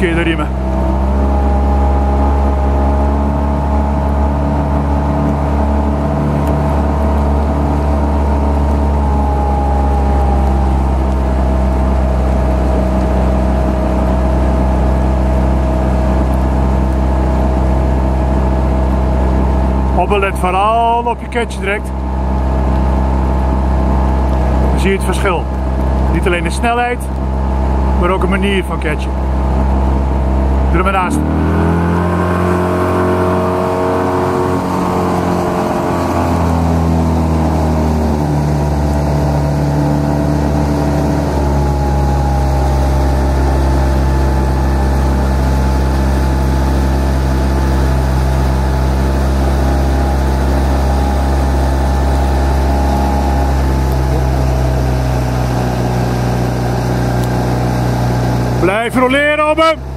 Verkeerde riemen. Let vooral op je ketje direct. Dan zie je het verschil. Niet alleen de snelheid, maar ook een manier van catchen. Doe er maar naast. Blijf roleren op hem.